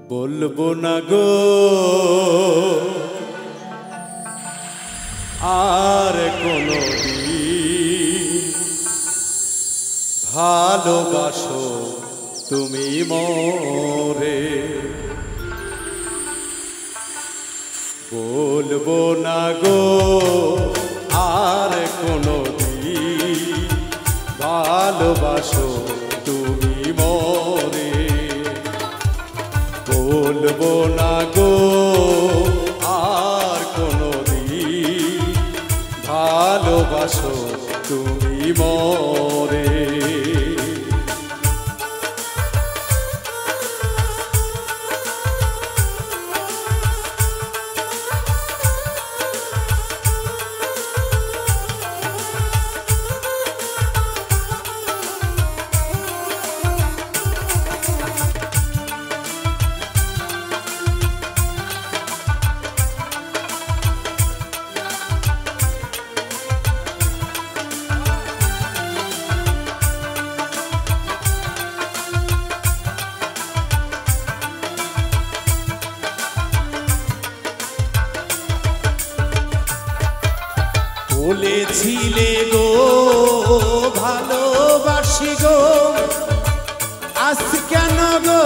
বলবো না গো আর কোনদিন ভালোবাসো তুমি মোরে। বলবো না গো আর কোনদিন ভালোবাসো তুমি মোরে। বলবো না গো আর কোনদিন ভালোবাসো তুমি মোরে। বলেছিলে গো ভালোবাসি গো, আজ কেন গো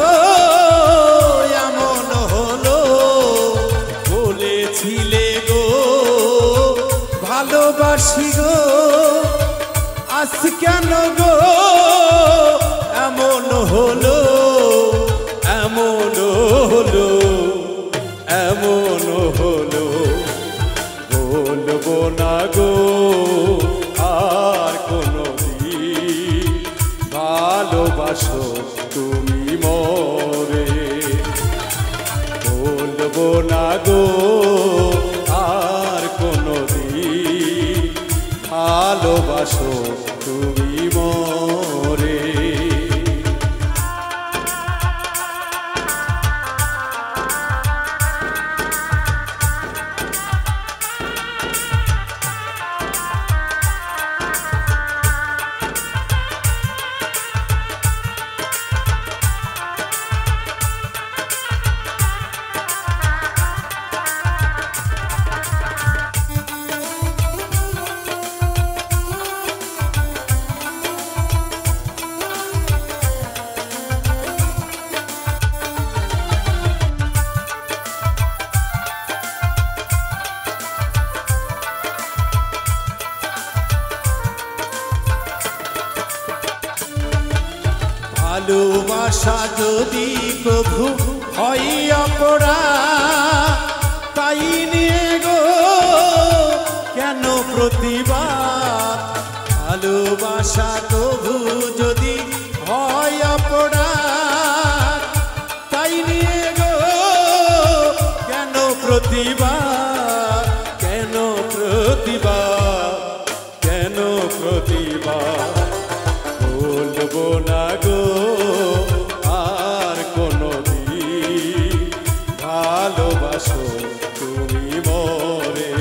এমন হলো। বলেছিলে গো ভালোবাসি গো, আজ কেন গো এমন হলো। এমন হলো এমন হলো। বলবো না গো আর কোনদিন ভালোবাসো তুমি মোরে। বলবো না গো আর কোনদিন ভালোবাসো তুমি মোরে। ভালোবাসা যদি প্রভু হয় অপরাধ, তাই নিয়ে গো কেন প্রতিবাদ। ভালোবাসা প্রভু যদি হয় অপরাধ, তাই নিয়ে গো কেন প্রতিবাদ। কেন প্রতিবাদ কেন প্রতিবাদ। বলবো না গো আর কোনদিন ভালোবাসো তুমি মোরে।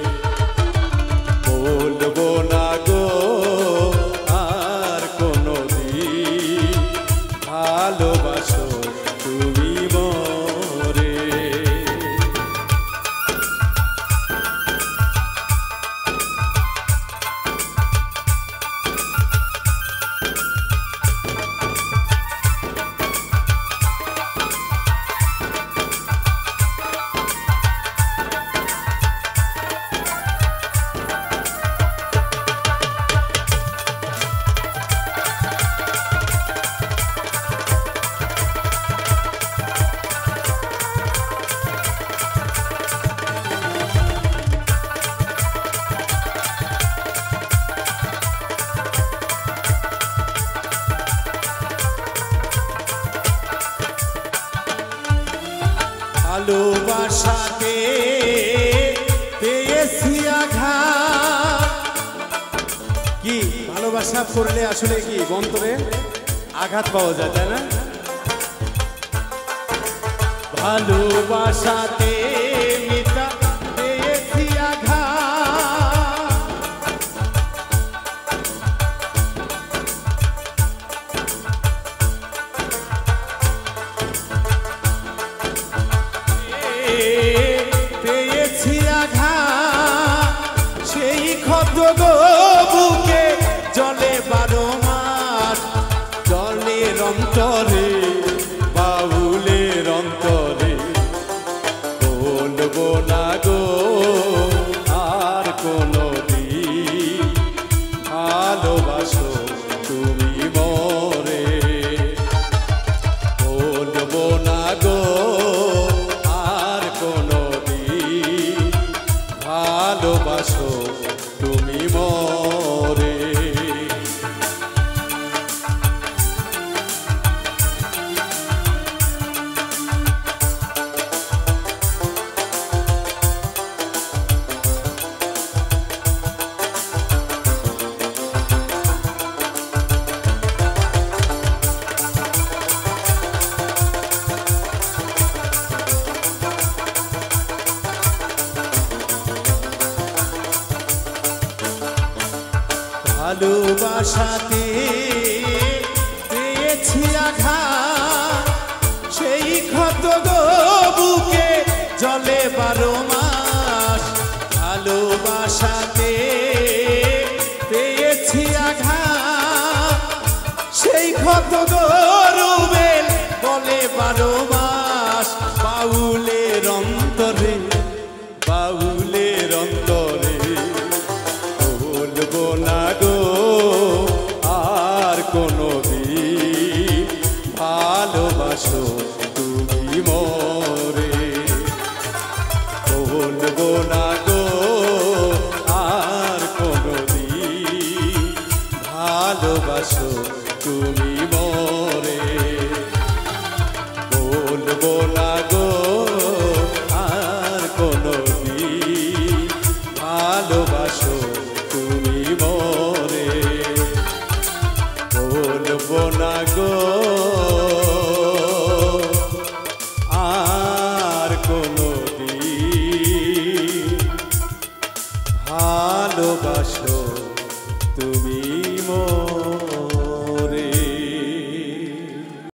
বলবো না গো আর কোনদিন ভালোবাসো তুমি মোরে। ভালোবাসাতে পেয়েছি আঘাত। কি ভালোবাসা করলে আসলে কি অন্তরে আঘাত পাওয়া যায়, তাই না? ভালোবাসাতে মিতা পেয়েছি আঘাত। অন্তরে বাউলের অন্তরে বলবো না গো আর কোনো দিন ভালোবাসো তুমি মরে বলবো না গো আর কোনো দিন ভালোবাসো তুমি মরে ভালোবাসাতে পেয়েছি আঘাত সেই ক্ষত গো বুকে জলে 12 মাস ভালোবাসাতে পেয়েছি আঘাত সেই ক্ষত গো রুবেল বলে 12 মাস বাউলের অন্তরে বাউলের অন্তরে বলবো না গো আর কোনো দিন ভালোবাসো তুমি মরে বলবো না গো আর কোনো দিন ভালোবাসো তুমি মরে বলবো না গো আর কোনো দিন ভালোবাসো তুমি মরে বলবো না গো আর কোনো দিন ভালোবাসো তুমি মরে।